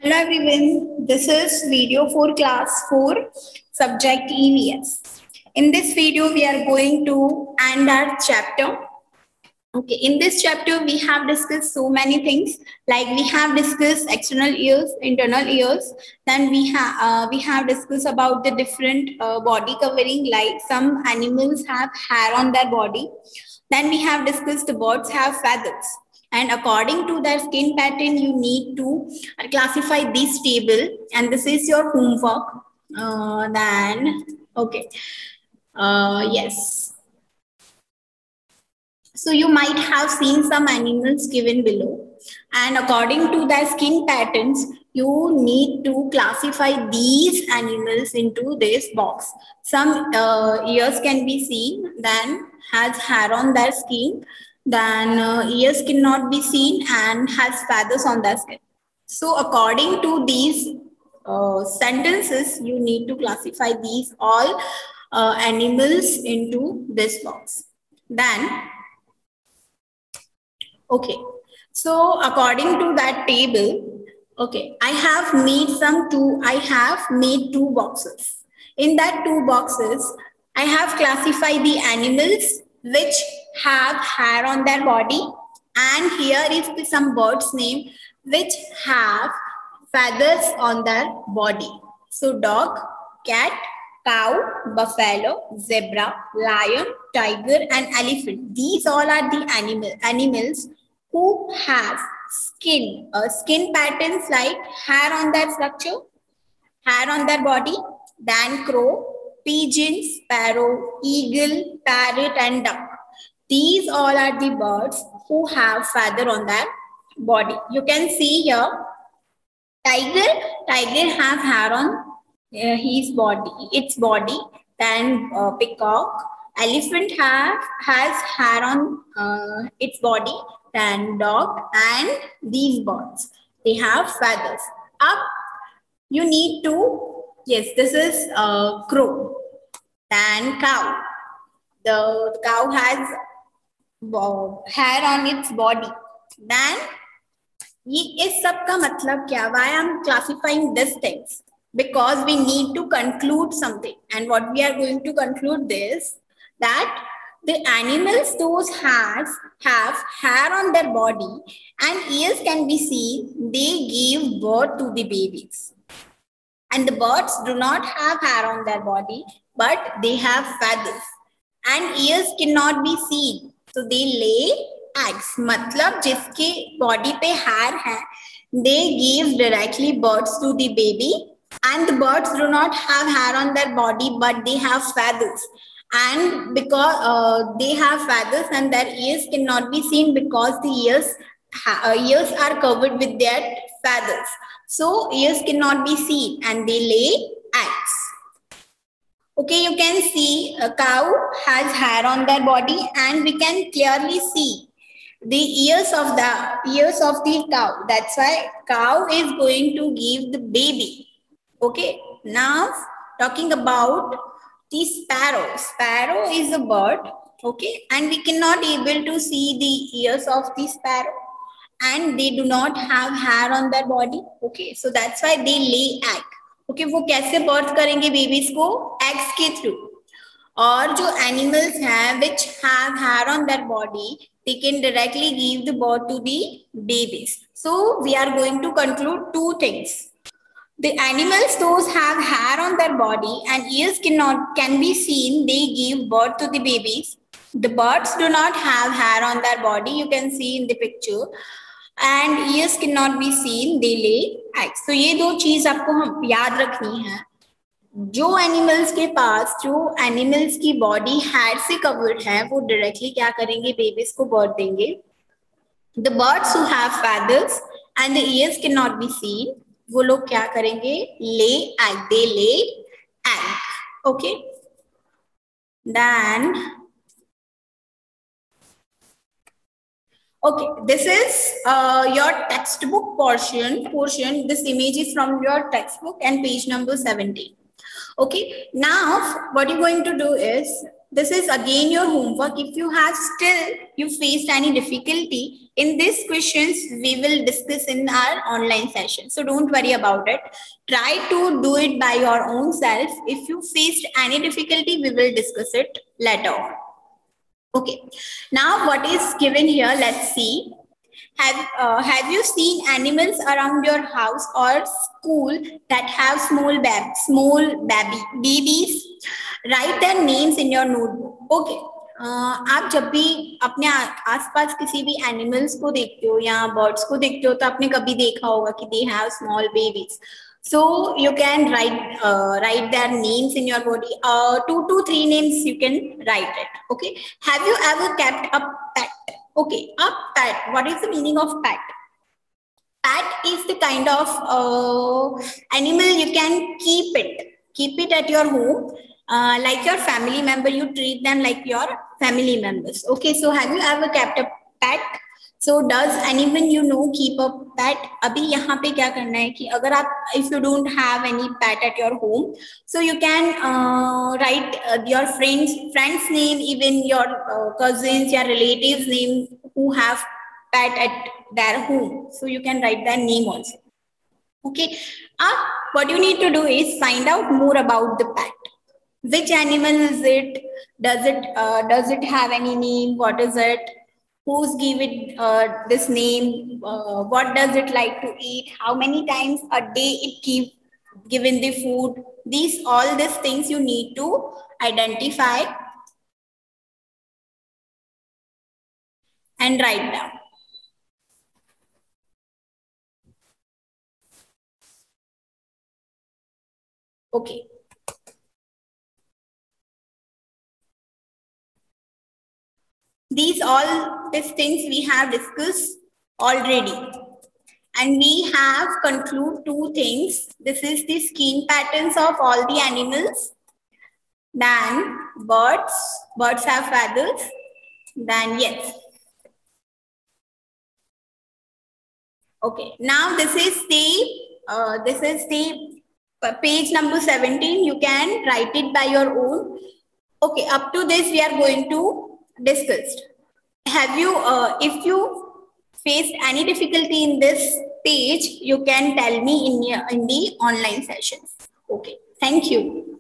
Hello everyone, this is video for class 4 subject EVS. In this video we are going to end our chapter. Okay, in this chapter we have discussed so many things, like we have discussed external ears, internal ears, then we have discussed about the different body covering, like some animals have hair on their body. Then we have discussed the birds have feathers. And according to their skin pattern, you need to classify this table. And this is your homework. Yes. So you might have seen some animals given below. And according to their skin patterns, you need to classify these animals into this box. Some ears can be seen, then has hair on their skin. Then ears cannot be seen and has feathers on their skin. So according to these sentences, you need to classify these all animals into this box. Then, okay, so according to that table, okay, I have made two boxes. In that two boxes, I have classified the animals which have hair on their body, and here is some birds name which have feathers on their body. So dog, cat, cow, buffalo, zebra, lion, tiger and elephant. These all are the animals who have skin patterns like hair on their structure, hair on their body, then crow, pigeon, sparrow, eagle, parrot and duck. These all are the birds who have feather on their body. You can see here, tiger have hair on its body. Then peacock, elephant has hair on its body. Then dog, and these birds, they have feathers. Up, you need to, yes, this is crow. Then cow. The cow has hair on its body. Then ये सब का मतलब क्या? Why I'm classifying these things? Because we need to conclude something, and what we are going to conclude is that the animals those have hair on their body and ears can be seen. They give birth to the babies, and the birds do not have hair on their body, but they have feathers, and ears cannot be seen, so they lay eggs. मतलब जिसके body पे hair है, they give directly birth to the baby, and the birds do not have hair on their body, but they have feathers. And because they have feathers and their ears cannot be seen because the ears are covered with their feathers. So ears cannot be seen and they lay eggs. Okay, you can see a cow has hair on their body, and we can clearly see the ears of the cow. That's why cow is going to give the baby. Okay, now talking about the sparrow. Sparrow is a bird, okay, and we cannot able to see the ears of the sparrow, and they do not have hair on their body. Okay, so that's why they lay egg. Okay, वो कैसे birth करेंगे babies को? Eggs के through. और जो animals हैं which have hair on their body, they can directly give the birth to the babies. So we are going to conclude two things. The animals those have hair on their body and ears can be seen, they give birth to the babies. The birds do not have hair on their body, you can see in the picture, and ears cannot be seen, they lay eggs. So ये दो चीज आपको हम याद रखनी है. जो animals के पास जो एनिमल्स की बॉडी हेयर से कवर्ड है, वो डायरेक्टली क्या करेंगे? बेबीज को बर्थ देंगे. The birds who have feathers and the ears cannot be seen, वो लोग क्या करेंगे? ले egg. They lay egg. Okay, then okay, this is your textbook portion. This image is from your textbook and page number 17. Okay, now what you're going to do is this is again your homework. If you have still you faced any difficulty in these questions, we will discuss in our online session. So don't worry about it. Try to do it by your own self. If you faced any difficulty, we will discuss it later on. Okay. Now what is given here? Let's see. Have you seen animals around your house or school that have small babies? Write their names in your notebook. Okay. आप जब भी अपने आसपास किसी भी animals को देखते हो या बर्ड्स को देखते हो तो आपने कभी देखा होगा कि they have small babies. So you can write their names in your body. 2 to 3 names you can write it. Okay. Have you ever kept a pet? Okay, a pet. What is the meaning of pet? Pet is the kind of animal you can keep it. Keep it at your home. Like your family member, you treat them like your family members. Okay, so have you ever kept a pet? So does anyone you know keep a pet? अभी यहाँ पे क्या करना है कि अगर आप if you don't have any pet at your home, so you can write your friends name, even your cousins, your relatives name who have pet at their home. So you can write their name also. Okay. What you need to do is find out more about the pet. Which animal is it? Does it have any name? What is it? Who's give it this name? What does it like to eat? How many times a day it given the food? All these things you need to identify and write down. Okay. All these things we have discussed already. And we have concluded 2 things. This is the skin patterns of all the animals. Then birds have feathers. Then yes. Okay. Now this is the page number 17. You can write it by your own. Okay. Up to this we are going to discuss. Have you if you faced any difficulty in this page, you can tell me in the online sessions. Okay. Thank you.